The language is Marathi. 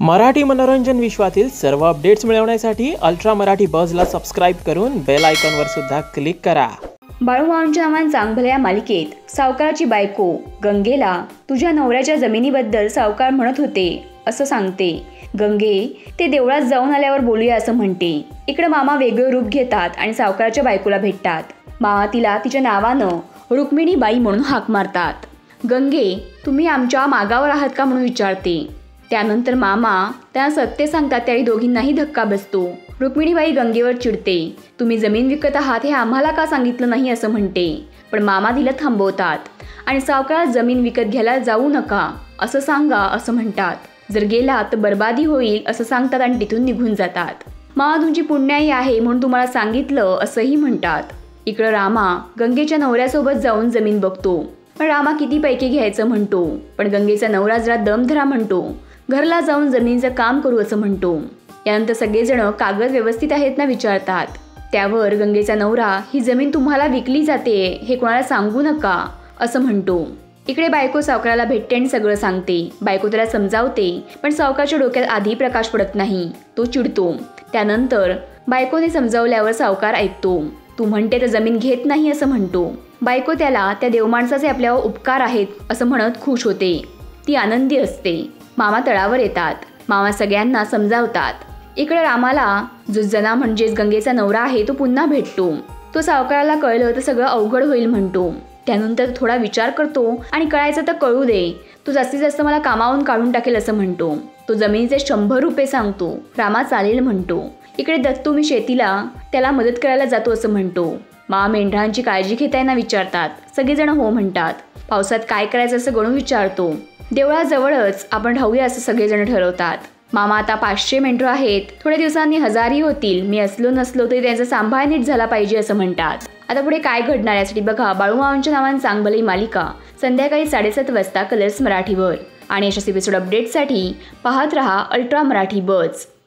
मराठी मनोरंजन विश्वातील सर्व अपडेट्स मिळवण्यासाठी अल्ट्रा मराठी बझला सबस्क्राइब करून बेल आयकॉनवर सुद्धा क्लिक करा। बाळूमामांच्या नावान चांगभल्या या मालिकेत सावकाराची बायको गंगेला तुझ्या नवऱ्याच्या जमिनीबद्दल सावकार म्हणत होते असं सांगते। गंगे ते देवळात जाऊन आल्यावर बोलूया असं म्हणते। इकडे मामा वेगळे रूप घेतात आणि सावकाराच्या बायकोला भेटतात। मामा तिला तिच्या नावानं रुक्मिणी बाई म्हणून हाक मारतात। गंगे तुम्ही आमच्या मागावर आहात का म्हणून विचारते। त्यानंतर मामा त्यांना सत्य सांगतात। त्यावेळी दोघींनाही धक्का बसतो। रुक्मिणीबाई गंगेवर चिडते, तुम्ही जमीन विकत आहात हे आम्हाला का सांगितलं नाही असं म्हणते। पण मामा तिला थांबवतात आणि सावकारात जमीन विकत घ्यायला जाऊ नका असं सांगा असं म्हणतात। जर गेला तर बर्बादी होईल असं सांगतात आणि तिथून निघून जातात। मामा तुमची पुण्याई आहे म्हणून तुम्हाला सांगितलं असंही म्हणतात। इकडं रामा गंगेच्या नवऱ्यासोबत जाऊन जमीन बघतो, पण रामा किती पैकी घ्यायचं म्हणतो, पण गंगेचा नवरा जरा दम धरा म्हणतो। घरला जाऊन जमिनीचं काम करू असं म्हणतो। यानंतर सगळेजण कागद व्यवस्थित आहेत ना विचारतात। त्यावर गंगेचा नवरा ही जमीन तुम्हाला विकली जाते हे कोणाला सांगू नका असं म्हणतो। इकडे बायको सावकाराला भेटते आणि सगळं सांगते। बायको त्याला समजावते, पण सावकाराच्या डोक्यात आधी प्रकाश पडत नाही। तो चिडतो। त्यानंतर बायकोने समजावल्यावर सावकार ऐकतो। तू म्हणते तर जमीन घेत नाही असं म्हणतो। बायको त्याला त्या देवमाणसाचे आपल्यावर उपकार आहेत असं म्हणत खुश होते। ती आनंदी असते। मामा तळावर येतात। मामा सगळ्यांना समजावतात। इकडे रामाला जो जना म्हणजेच गंगेचा नवरा आहे तो पुन्हा भेटतो। तो सावकाराला कळलं तर सगळं अवघड होईल म्हणतो। त्यानंतर थोडा विचार करतो आणि कळायचं तर कळू दे, तो जास्तीत जास्त मला कामावून काढून टाकेल असं म्हणतो। तो जमिनीचे 100 रुपये सांगतो। रामा चालेल म्हणतो। इकडे दत्तू मी शेतीला त्याला मदत करायला जातो असं म्हणतो। मामा मेंढरांची काळजी घेताना विचारतात। सगळेजण हो म्हणतात। पावसात काय करायचं असं गणू विचारतो। देवळाजवळच आपण राहूया असं सगळेजण ठरवतात। मामा आता 500 मेंढरं आहेत, थोड्या दिवसांनी 1000ही होतील। मी असलो नसलो तरी त्यांचा सांभाळ नीट झाला पाहिजे असं म्हणतात। आता पुढे काय घडणार यासाठी बघा बाळूमामांच्या नावान चांगभली मालिका संध्याकाळी 7:30 वाजता कलर्स मराठीवर। आणि अशाच एपिसोड अपडेटसाठी पाहत रहा अल्ट्रा मराठी बझ।